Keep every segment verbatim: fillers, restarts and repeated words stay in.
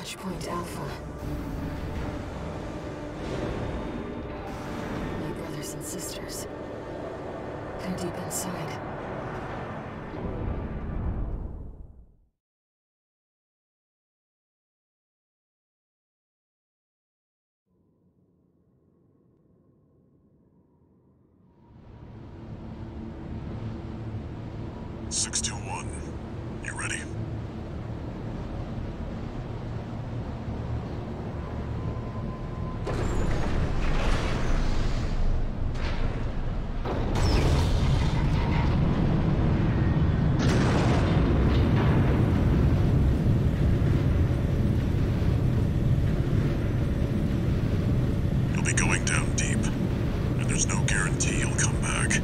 Touch point Alpha. My brothers and sisters. They're deep inside. six two one, you ready? You'll be going down deep, and there's no guarantee you'll come back.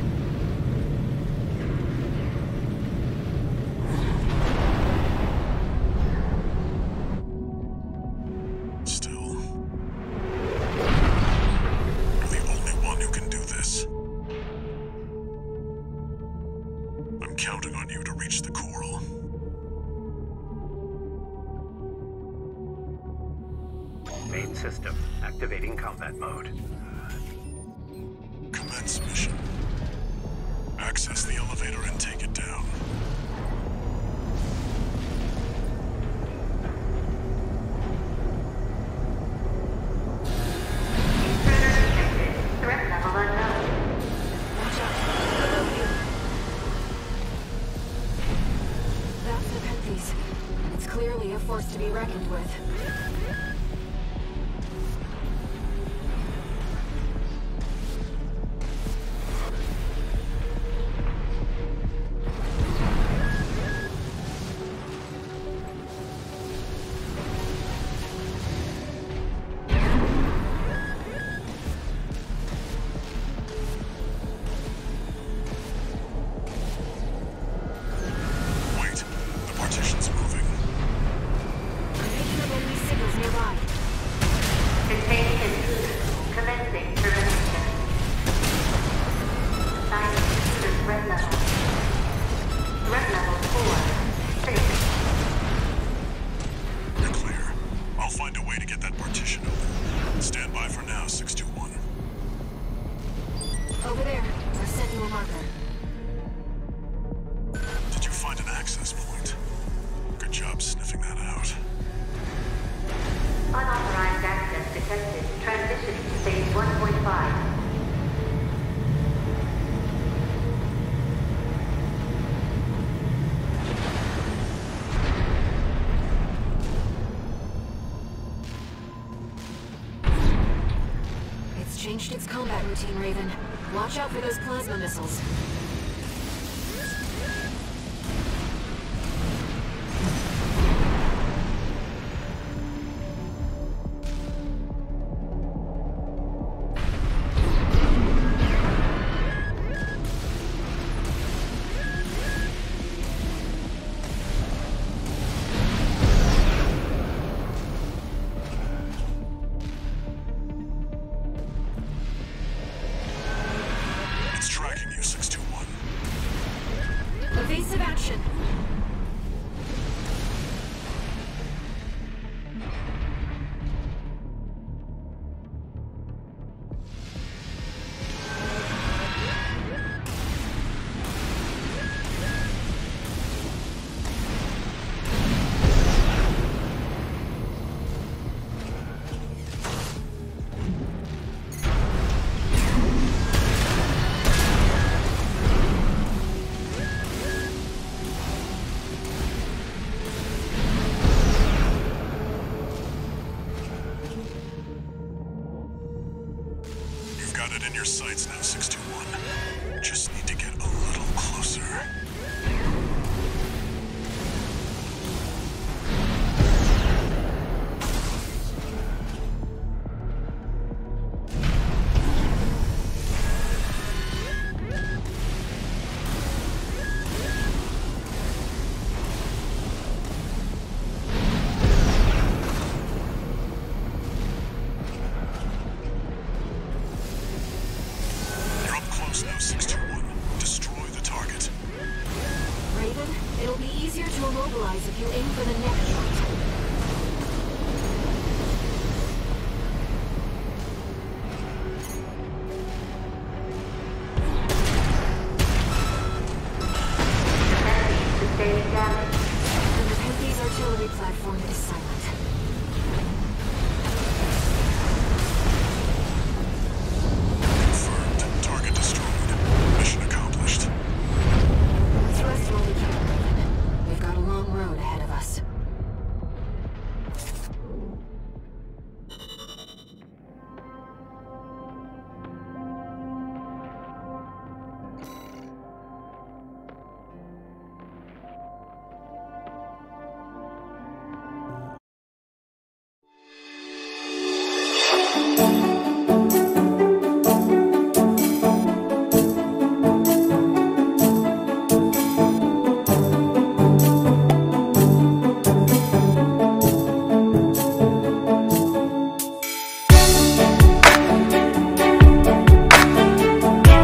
Counting on you to reach the coral. Main system activating combat mode. Commence mission. Access the elevator and take it down. Threat level unknown. Watch out. Below you. That's the Penthes. It's clearly a force to be reckoned with. Over there. I sent you a marker. Did you find an access point? Good job sniffing that out. Unauthorized access detected. Transitioning to phase one point five. It's changed its combat routine, Raven. Watch out for those plasma missiles. Evasive action. Got it in your sights now, six two one. Just need to get a little closer. Now, six two one. Destroy the target. Raven, it'll be easier to immobilize if you aim for the neck joint. form is silent.